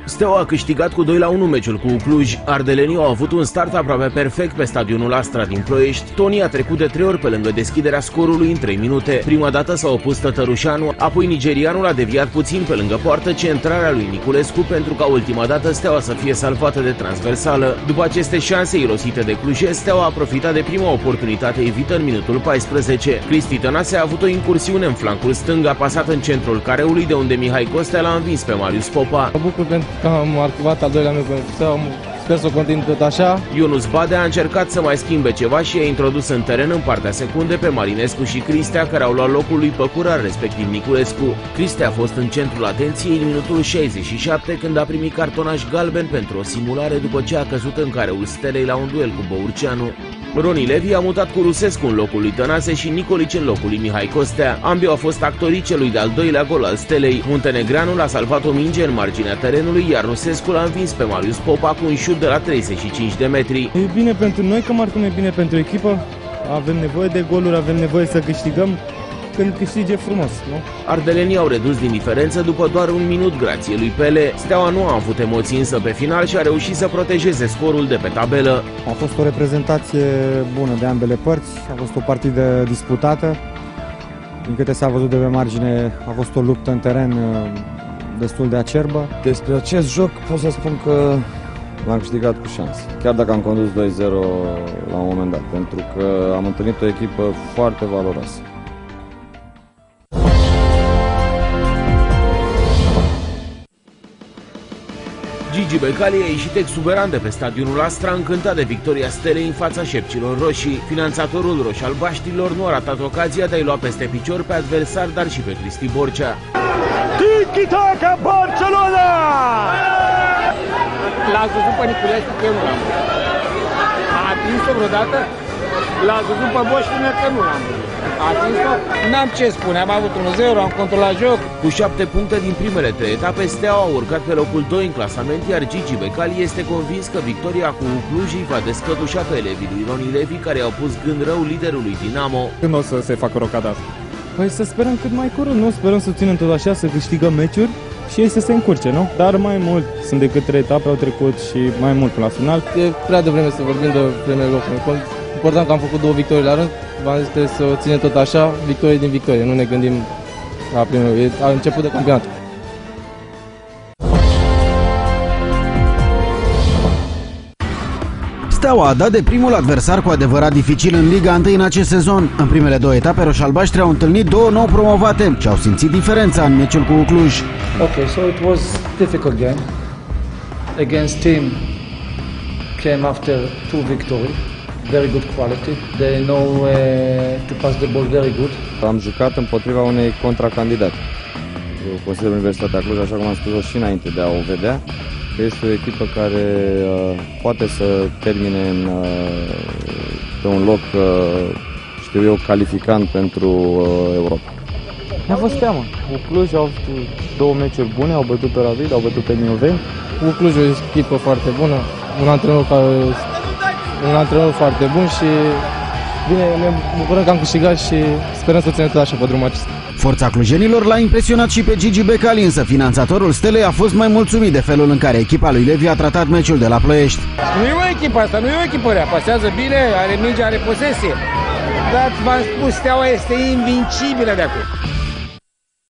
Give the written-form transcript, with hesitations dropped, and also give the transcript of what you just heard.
Steaua a câștigat cu 2-1 meciul cu Cluj. Ardelenii au avut un start aproape perfect pe stadionul Astra din Ploiești. Toni a trecut de 3 ori pe lângă deschiderea scorului în 3 minute. Prima dată s-a opus Tătărușanu, apoi nigerianul a deviat puțin pe lângă poartă centrarea lui Niculescu pentru ca ultima dată Steaua să fie salvată de transversală. După aceste șanse irosite de clujeni, Steaua a profitat de prima oportunitate evită în minutul 14. Cristi Tănase a avut o incursiune în flancul stâng, a pasat în centrul careului de unde Mihai Costea l-a învins pe Marius Popa. Mă bucur pentru că am activat al doilea meu pentru Steaua. Sper să o continui tot așa. Ionus Badea a încercat să mai schimbe ceva și a introdus în teren în partea secunde pe Marinescu și Cristea, care au luat locul lui Păcurar, respectiv Niculescu. Cristea a fost în centrul atenției în minutul 67 când a primit cartonaj galben pentru o simulare după ce a căzut în careul Stelei la un duel cu Băurceanu. Roni Levi a mutat cu Rusescu în locul lui Tănase și Nicolici în locul lui Mihai Costea. Ambii au fost actorii celui de-al doilea gol al Stelei. Muntenegreanul a salvat o minge în marginea terenului, iar Rusescu l-a învins pe Marius Popa cu un șut de la 35 de metri. E bine pentru noi că marcăm, e bine pentru echipă. Avem nevoie de goluri, avem nevoie să câștigăm. Când câștige frumos, nu? Ardelenii au redus din diferență după doar un minut grație lui Pele. Steaua nu a avut emoții însă pe final și a reușit să protejeze scorul de pe tabelă. A fost o reprezentație bună de ambele părți, a fost o partidă disputată. Din câte s-a văzut de pe margine, a fost o luptă în teren destul de acerbă. Despre acest joc pot să spun că l-am câștigat cu șanse, chiar dacă am condus 2-0 la un moment dat, pentru că am întâlnit o echipă foarte valoroasă. Gigi Becali a ieșit exuberant de pe stadionul Astra, încântat de victoria Stelei în fața șepcilor roșii. Finanțatorul roș-albaștilor nu a ratat ocazia de a-i lua peste picior pe adversar, dar și pe Cristi Borcea. Tiki-taka Barcelona! L-ați văzut pe Niculescu că nu l-am văzut. A atins-o vreodată? L-ați văzut pe Boștină că nu l-am văzut. A atins-o? N-am ce spune, am avut 1-0, am controlat joc. Cu 7 puncte din primele 3 etape, Steaua a urcat pe locul 2 în clasament, iar Gigi Becali este convins că victoria cu Cluj va descătușa pe elevii lui Roni Levi, care au pus gând rău liderului Dinamo. Când o să se facă rocada asta? Păi să sperăm cât mai curând, nu? Sperăm să ținem tot așa, să câștigăm meciuri și ei să se încurce, nu? Dar mai mult, sunt decât 3 etape, au trecut și mai mult până la final. E prea devreme să vorbim de primele locuri. Important că am făcut 2 victorii la rând, v-am zis trebuie să o ținem tot așa, victorie din victorie, nu ne gândim la primul, e început de campionat. Steaua a dat de primul adversar cu adevărat dificil în Liga 1 în acest sezon. În primele 2 etape, roșalbaștri au întâlnit 2 nou promovate și au simțit diferența în meciul cu Cluj. Okay, so it was difficult game against team came after 2 victories. Very good quality. They know to pass the ball very good. Am jucat împotriva unei contracandidate. Eu consider Universitatea Cluj, așa cum am spus și înainte de a o vedea, că este o echipă care poate să termine pe un loc, știu eu, calificant pentru Europa. Ne-a fost teamă. Cu Cluj au avut 2 meciuri bune, au bătut pe Rapid, au bătut pe Mioveni. Cu Cluj o echipă foarte bună, un antrenor foarte bun și bine, ne bucurăm că am câștigat și sperăm să ținem tot așa pe drumul acesta. Forța clujenilor l-a impresionat și pe Gigi Becali, însă finanțatorul Stelei a fost mai mulțumit de felul în care echipa lui Levi a tratat meciul de la Ploiești. Nu e o echipă asta, nu e o echipă rea, pasează bine, are minge, are posesie. Dar v-am spus, Steaua este invincibilă de acum.